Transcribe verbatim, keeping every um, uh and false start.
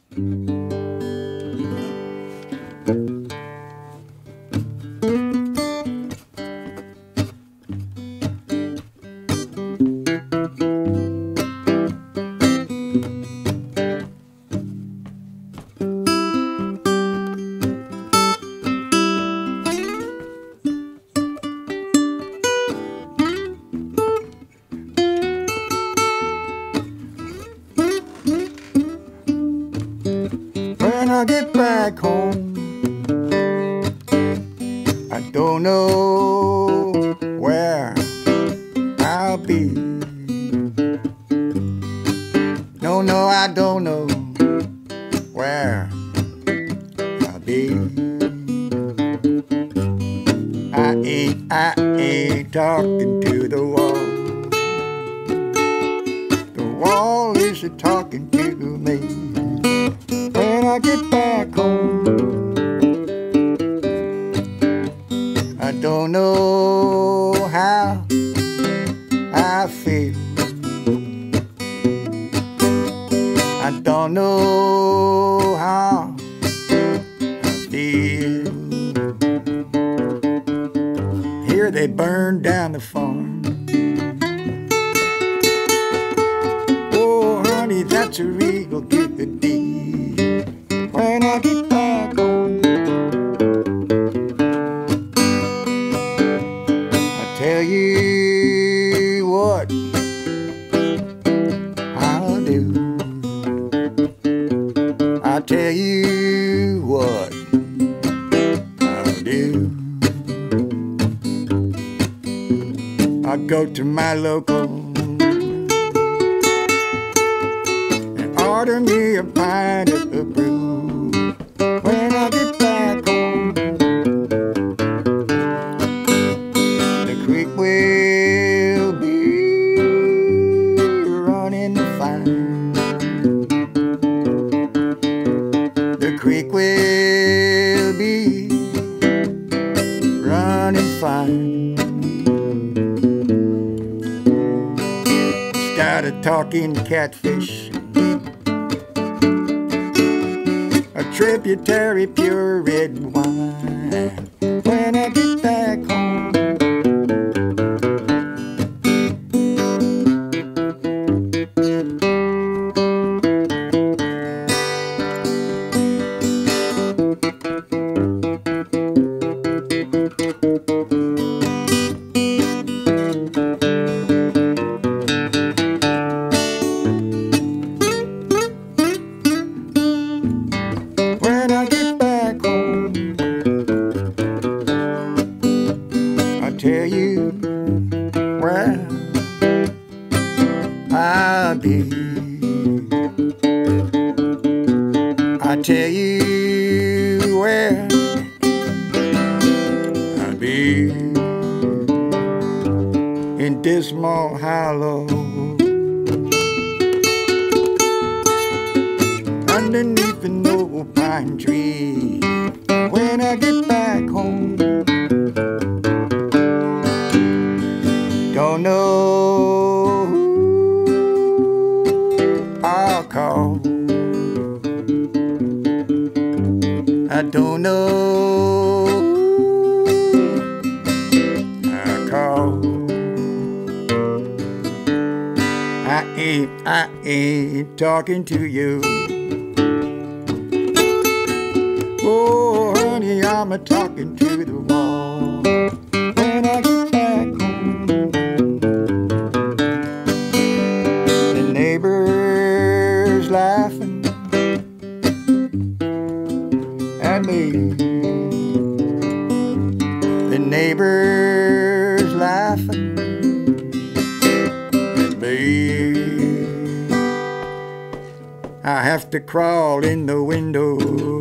When I get back home, I don't know where I'll be. No, no, I don't know where I'll be. I ain't, I ain't talking to the wall. The wall is a talking to me. When I get back home, I don't know how I feel. I don't know how I feel. Here they burned down the farm. Oh, honey, that's a real good deal. When I get back home, I tell you what I'll do. I tell you what I'll do. I'll go to my local and order me a pint of the brew. When I get back home, the creek will be running fine. The creek will be running fine. Started talking catfish, a tributary pure red wine. When I get back home, when I get back home, I tell you where I'll be. I tell you where I'll be. In Dismal Hollow, underneath an old pine tree. When I get back home, don't know who I'll call. I don't know who I'll call. I ain't, I ain't talking to you. Oh, honey, I'm a talking to the wall. When I get back home, the neighbors laughing at me. The neighbors laughing at me. I have to crawl in the window